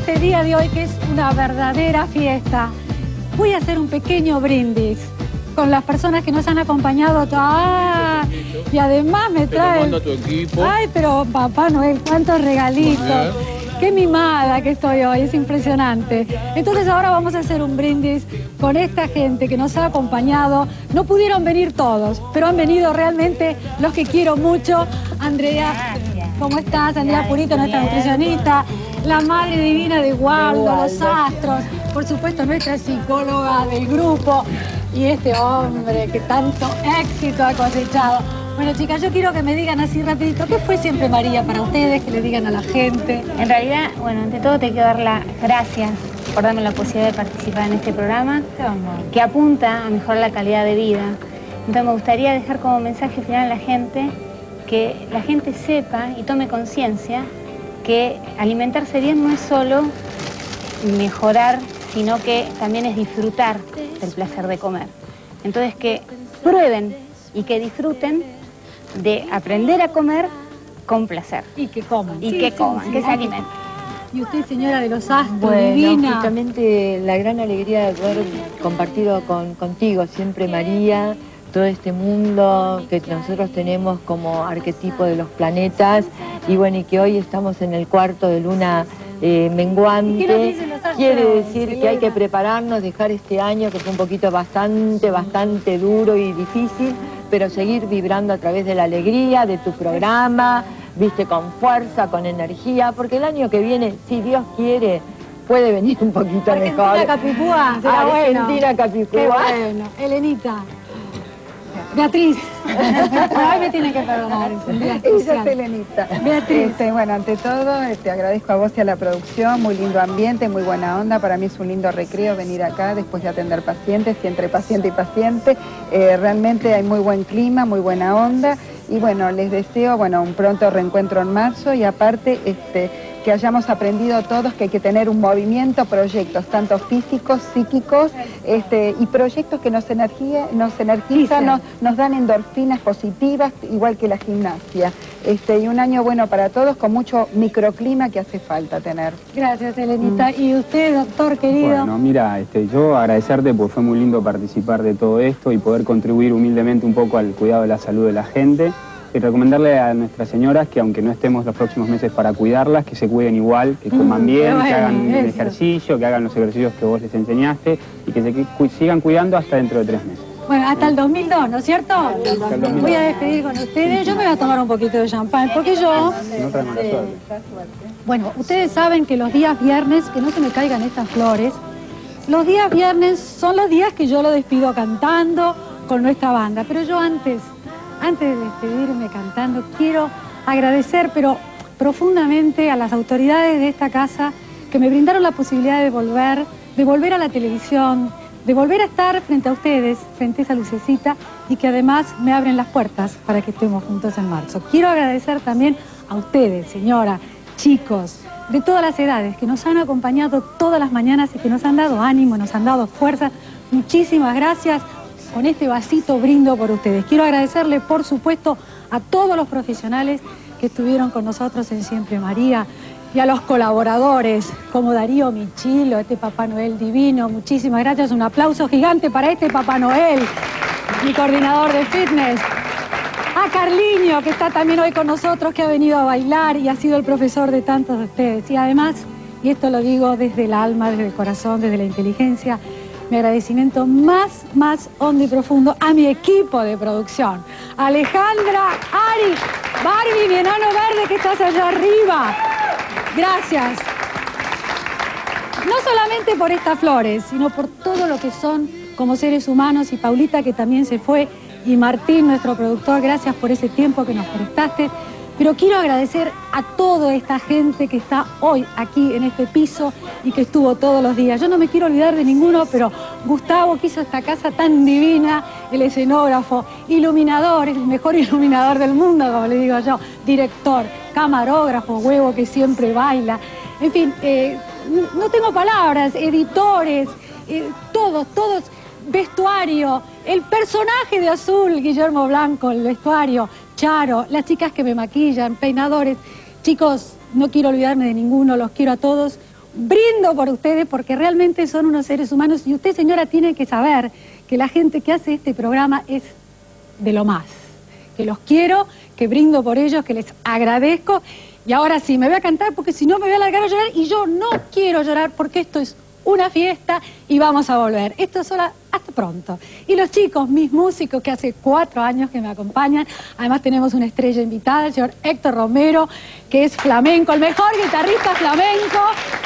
este día de hoy, que es una verdadera fiesta, voy a hacer un pequeño brindis con las personas que nos han acompañado. Y además me traen... tu equipo. Ay, pero Papá Noel, cuántos regalitos. Qué mimada que estoy hoy, es impresionante. Entonces ahora vamos a hacer un brindis con esta gente que nos ha acompañado. No pudieron venir todos, pero han venido realmente los que quiero mucho. Andrea, ¿cómo estás? Andrea Purito, nuestra nutricionista. La Madre Divina de Waldo, los astros. Por supuesto, nuestra psicóloga del grupo. Y este hombre que tanto éxito ha cosechado. Bueno, chicas, yo quiero que me digan así rapidito, ¿qué fue Siempre María para ustedes? Que le digan a la gente. En realidad, bueno, ante todo te quiero dar las gracias por darme la posibilidad de participar en este programa, que apunta a mejorar la calidad de vida. Entonces me gustaría dejar como mensaje final a la gente, que la gente sepa y tome conciencia que alimentarse bien no es solo mejorar, sino que también es disfrutar del placer de comer. Entonces que prueben y que disfruten de aprender a comer con placer. Y que coman. Y que coman, que se alimenten. Y usted, señora de los astros, bueno, divina. justamente la gran alegría de haber compartido contigo, Siempre María, todo este mundo que nosotros tenemos como arquetipo de los planetas, y bueno, y que hoy estamos en el cuarto de luna menguante. Quiere decir que hay que prepararnos, dejar este año que fue un poquito bastante duro y difícil, pero seguir vibrando a través de la alegría, de tu programa, viste, con fuerza, con energía, porque el año que viene, si Dios quiere, puede venir un poquito mejor. Argentina Capicúa, será bueno. Argentina Capicúa. Qué bueno. Elenita. Beatriz. Ay, me tiene que perdonar. Ella es Elenita. Beatriz. Bueno, ante todo, agradezco a vos y a la producción, muy lindo ambiente, muy buena onda. Para mí es un lindo recreo venir acá después de atender pacientes, y entre paciente y paciente. Realmente hay muy buen clima, muy buena onda. Y bueno, les deseo, bueno, un pronto reencuentro en marzo, y aparte, que hayamos aprendido todos que hay que tener un movimiento, proyectos, tanto físicos, psíquicos, y proyectos que nos energizan, nos dan endorfinas positivas, igual que la gimnasia. Y un año bueno para todos, con mucho microclima que hace falta tener. Gracias, Elenita. ¿Y usted, doctor querido? Bueno, mira, yo agradecerte porque fue muy lindo participar de todo esto y poder contribuir humildemente un poco al cuidado de la salud de la gente. Y recomendarle a nuestras señoras que aunque no estemos los próximos meses para cuidarlas, que se cuiden igual, que coman bien, que hagan ejercicio, que hagan los ejercicios que vos les enseñaste y que se sigan cuidando hasta dentro de 3 meses. Bueno, hasta el 2002, ¿no es cierto? Voy a despedir con ustedes. Yo me voy a tomar un poquito de champán, porque yo... No trae mala suerte. Bueno, ustedes saben que los días viernes, que no se me caigan estas flores, los días viernes son los días que yo lo despido cantando con nuestra banda. Pero yo antes de despedirme cantando, quiero agradecer, pero profundamente, a las autoridades de esta casa que me brindaron la posibilidad de volver a la televisión, de volver a estar frente a ustedes, frente a esa lucecita, y que además me abren las puertas para que estemos juntos en marzo. Quiero agradecer también a ustedes, señora, chicos, de todas las edades, que nos han acompañado todas las mañanas y que nos han dado ánimo, nos han dado fuerza. Muchísimas gracias. Con este vasito brindo por ustedes. Quiero agradecerle, por supuesto, a todos los profesionales que estuvieron con nosotros en Siempre María, y a los colaboradores, como Darío Michilo, este Papá Noel divino. Muchísimas gracias. Un aplauso gigante para este Papá Noel, mi coordinador de fitness. A Carliño, que está también hoy con nosotros, que ha venido a bailar y ha sido el profesor de tantos de ustedes. Y además, y esto lo digo desde el alma, desde el corazón, desde la inteligencia, mi agradecimiento más hondo y profundo a mi equipo de producción. Alejandra, Ari, Barbie, mi enano verde que estás allá arriba. Gracias. No solamente por estas flores, sino por todo lo que son como seres humanos. Y Paulita, que también se fue, y Martín, nuestro productor, gracias por ese tiempo que nos prestaste. Pero quiero agradecer a toda esta gente que está hoy aquí en este piso y que estuvo todos los días. Yo no me quiero olvidar de ninguno, pero Gustavo, que hizo esta casa tan divina, el escenógrafo, iluminador, el mejor iluminador del mundo, como le digo yo, director, camarógrafo, Huevo, que siempre baila. En fin, no tengo palabras, editores, todos, vestuario, el personaje de Azul, Guillermo Blanco, el vestuario, Charo, las chicas que me maquillan, peinadores. Chicos, no quiero olvidarme de ninguno, los quiero a todos. brindo por ustedes porque realmente son unos seres humanos y usted, señora, tiene que saber que la gente que hace este programa es de lo más, que los quiero, que brindo por ellos, que les agradezco. Y ahora sí, me voy a cantar porque si no me voy a largar a llorar y yo no quiero llorar porque esto es una fiesta y vamos a volver. Esto es solo hasta pronto. Y los chicos, mis músicos que hace 4 años que me acompañan, además tenemos una estrella invitada, el señor Héctor Romero, que es flamenco, el mejor guitarrista flamenco.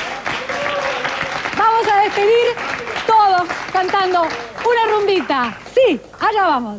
Vamos a despedir todos cantando una rumbita. Sí, allá vamos.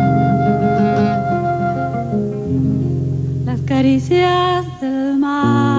Caricias del mar.